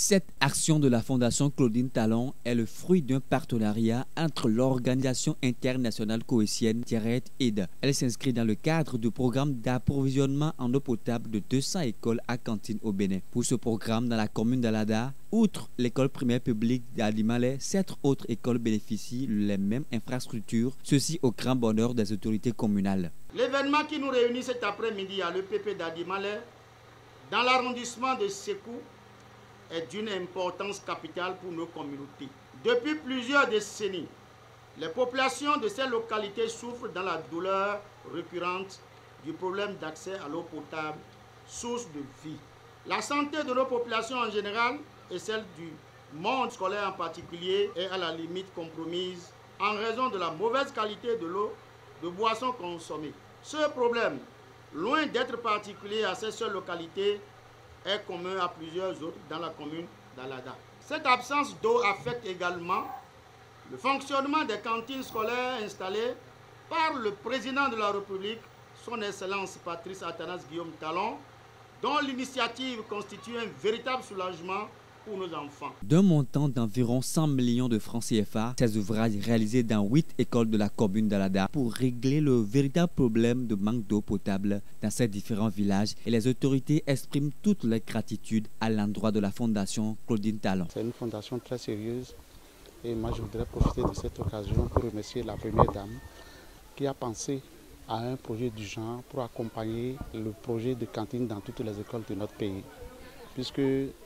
Cette action de la Fondation Claudine Talon est le fruit d'un partenariat entre l'organisation internationale coétienne Direct Aid. Elle s'inscrit dans le cadre du programme d'approvisionnement en eau potable de 200 écoles à cantine au Bénin. Pour ce programme, dans la commune d'Alada, outre l'école primaire publique d'Adimalé, 7 autres écoles bénéficient les mêmes infrastructures, ceci au grand bonheur des autorités communales. L'événement qui nous réunit cet après-midi à l'EPP d'Adimalé, dans l'arrondissement de Sékou, est d'une importance capitale pour nos communautés. Depuis plusieurs décennies, les populations de ces localités souffrent dans la douleur récurrente du problème d'accès à l'eau potable, source de vie. La santé de nos populations en général et celle du monde scolaire en particulier est à la limite compromise en raison de la mauvaise qualité de l'eau de boisson consommée. Ce problème, loin d'être particulier à ces seules localités, est commun à plusieurs autres dans la commune d'Alada. Cette absence d'eau affecte également le fonctionnement des cantines scolaires installées par le président de la République, son Excellence Patrice Athanase Guillaume Talon, dont l'initiative constitue un véritable soulagement pour nos enfants. D'un montant d'environ 100 millions de francs CFA, ces ouvrages réalisés dans 8 écoles de la commune d'Alada pour régler le véritable problème de manque d'eau potable dans ces différents villages, et les autorités expriment toute leur gratitude à l'endroit de la Fondation Claudine Talon. C'est une fondation très sérieuse et moi je voudrais profiter de cette occasion pour remercier la première dame qui a pensé à un projet du genre pour accompagner le projet de cantine dans toutes les écoles de notre pays, puisque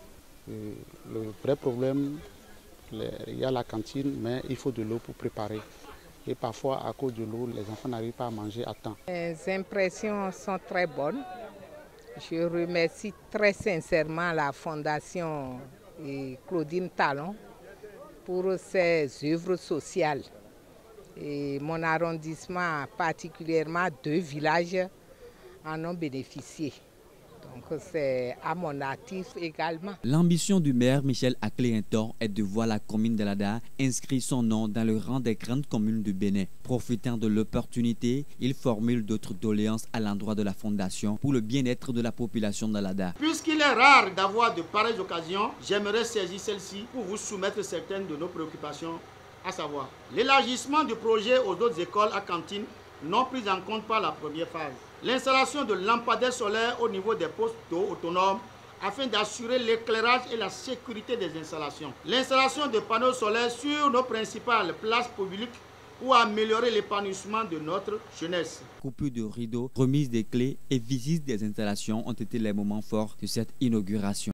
le vrai problème, il y a la cantine, mais il faut de l'eau pour préparer. Et parfois, à cause de l'eau, les enfants n'arrivent pas à manger à temps. Les impressions sont très bonnes. Je remercie très sincèrement la Fondation Claudine Talon pour ses œuvres sociales. Et mon arrondissement, particulièrement 2 villages, en ont bénéficié. Donc c'est à mon actif également. L'ambition du maire Michel Akléintor est de voir la commune d'Alada inscrire son nom dans le rang des grandes communes du Bénin. Profitant de l'opportunité, il formule d'autres doléances à l'endroit de la fondation pour le bien-être de la population d'Alada. Puisqu'il est rare d'avoir de pareilles occasions, j'aimerais saisir celle-ci pour vous soumettre certaines de nos préoccupations, à savoir l'élargissement du projet aux autres écoles à cantine non prises en compte par la première phase. L'installation de lampadaires solaires au niveau des postes d'eau autonomes afin d'assurer l'éclairage et la sécurité des installations. L'installation de panneaux solaires sur nos principales places publiques pour améliorer l'épanouissement de notre jeunesse. Coupure de rideaux, remise des clés et visite des installations ont été les moments forts de cette inauguration.